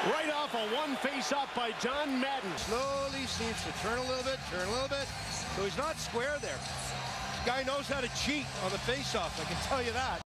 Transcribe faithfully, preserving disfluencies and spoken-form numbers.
Right off a one face-off by John Madden. Slowly seems to turn a little bit, turn a little bit. So he's not square there. This guy knows how to cheat on the face-off, I can tell you that.